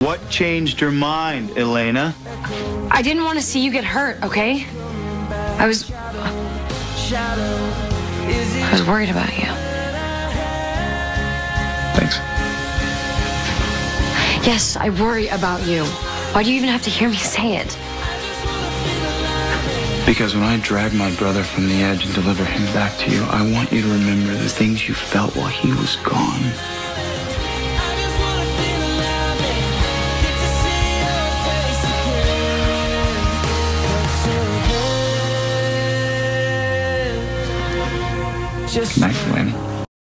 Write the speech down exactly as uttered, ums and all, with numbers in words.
What changed your mind, Elena? I didn't want to see you get hurt, okay? I was... I was worried about you. Thanks. Yes, I worry about you. Why do you even have to hear me say it? Because when I drag my brother from the edge and deliver him back to you, I want you to remember the things you felt while he was gone. Good night, Elena.